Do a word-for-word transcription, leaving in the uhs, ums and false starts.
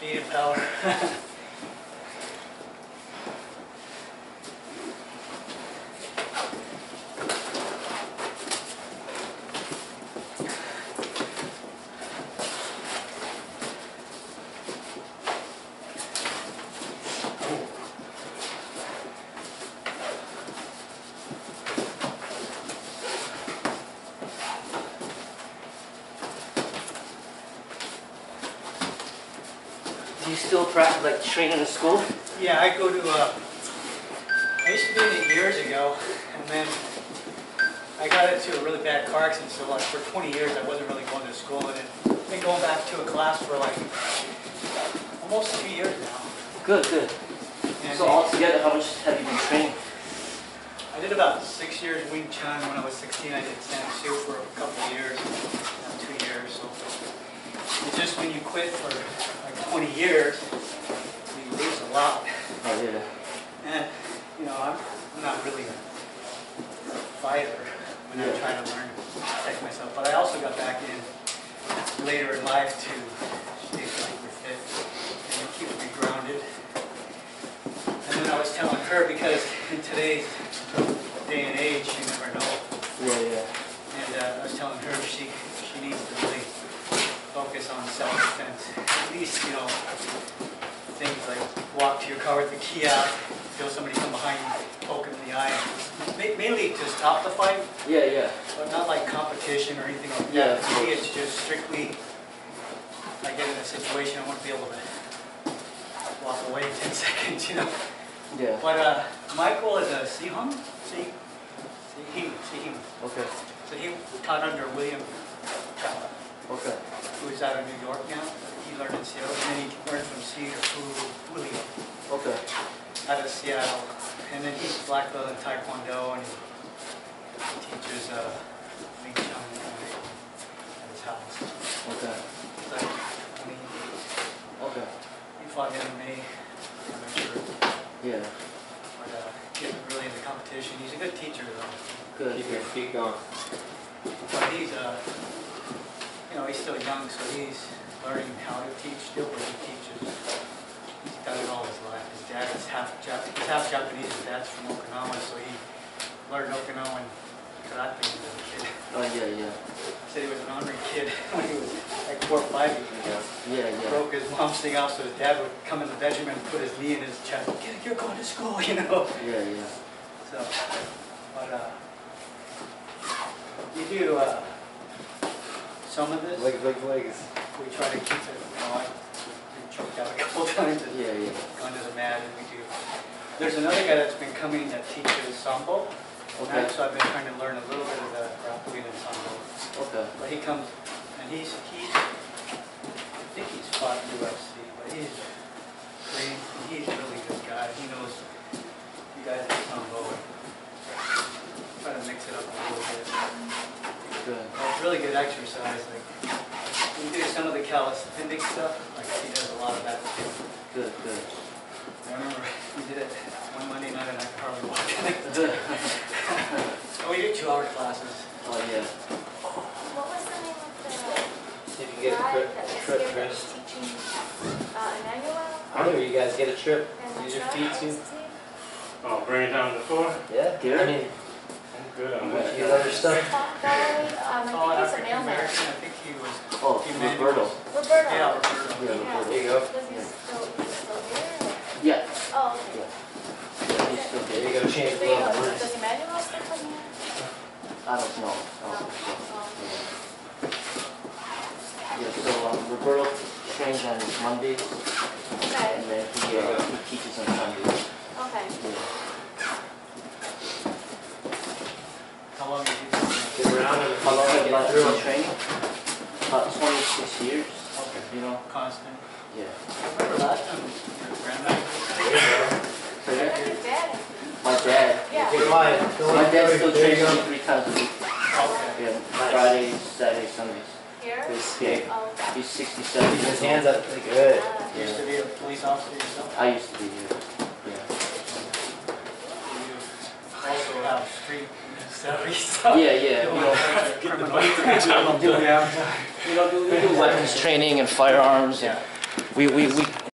Speed and power. Do you still practice, like, train in the school? Yeah, I go to, uh, I used to do it years ago, and then I got into a really bad car accident, so like for twenty years I wasn't really going to school, and I've been going back to a class for like almost two years now. Good, good. And so altogether, how much have you been training? I did about six years Wing Chun. When I was sixteen, I did San Sue for a couple of years, now two years. So it's just when you quit for like twenty years, you lose a lot. Oh yeah. And you know, I'm, I'm not really a fighter when yeah. I try to learn to protect myself. But I also got back in later in life to stay super fit and keep me grounded. And then I was telling her, because in today's day and age, you never know. Yeah, yeah. And uh, I was telling her she she needs to really focus on self-defense. At least, you know, things like walk to your car with the key out, feel somebody come behind you, poke him in the eye. Ma mainly to stop the fight. Yeah, yeah. But not like competition or anything like yeah, that. For me, it's just strictly, I get in a situation, I want to be able to walk away in ten seconds, you know. Yeah. But uh, my goal is a Sihung, Si, Sihim, Sihim. Okay. So he taught under William Chao, okay. who's out of New York now. He learned in Seattle, and then he learned from C to Julio. Okay. Out of Seattle. And then he's black belt in Taekwondo, and he teaches uh, Wing Chun at his house. Okay. So, I mean, okay. he fought M M A, I'm not sure. Yeah. But uh, getting really into competition. He's a good teacher, though. Good. Keep your feet going. But he's, uh, you know, he's still young, so he's learning how to teach still, but he teaches. He's done it all his life. His dad is half Jap he's half Japanese. His dad's from Okinawa, so he learned Okinawan karate as a kid. Oh yeah, yeah. He said he was an honorary kid when he was like four or five years ago. Yeah, yeah. Broke his mom's thing out, so his dad would come in the bedroom and put his knee in his chest. Kid, you're going to school, you know. Yeah, yeah. So, but uh, you do uh, some of this. Legs, legs, legs. We try to keep it. You know, I been choked out a couple times. And yeah, yeah. gone to the mat, and we do. There's another guy that's been coming that teaches sambo. Okay. So I've been trying to learn a little bit of the grappling and sambo. Okay. But he comes, and he's he's. I think he's fought U F C, but he's trained. He's a really good guy. He knows you guys do sambo. Try to mix it up a little bit. Good. Well, it's really good exercise. Like we do some of the calisthenic stuff. Like he does a lot of that too. Good, good. I remember we did it one Monday night and I could hardly walk. Oh, we did two-hour classes. Oh yeah. What was the name of the See if you get a guy trip, that was trip, here that Chris. was teaching uh, Emmanuel? I know you guys get a trip. And Use your Latrell, feet what too. was his name? Oh, bring it down to the floor? Yeah. Here? I mean, I'm good. I'm you good. use other stuff. Paul Galloway, um, Oh, I think he's a African mailman. American. I think he was. Oh, Emmanuel. Roberto. Roberto. Yeah, Roberto. Yeah, Yeah. Roberto. There you go. Does he Yeah. still, he's still here? Yeah. Oh, okay. Yeah. Yeah, he's still There there. you go. Change So the you little know, words. does Emmanuel still come here? I don't know. I don't think so. Oh. Yeah, so um, Roberto trains on Mondays, Okay. and then he, uh, he teaches on Sundays. Okay. Yeah. How long have you been doing Get around and How long have you get through been them. training? About twenty-six years. Okay. You know? constant? Yeah. I remember last time your grandmother. There you go. So, I yeah. think his dad. My dad. Yeah. Get mine. My dad still There you trains go. me three times a week. Okay. Yeah, Fridays, Saturdays, Sundays. Here? Yeah. Oh. He's sixty-seven Keep years his old. hands up. Like, good. Uh, You used to be a police officer yourself? I used to be here. Yeah. You also have street savvy stuff. Yeah, yeah. We don't, Get the we don't do, we don't do, we do weapons training and firearms. Yeah. And we, we, we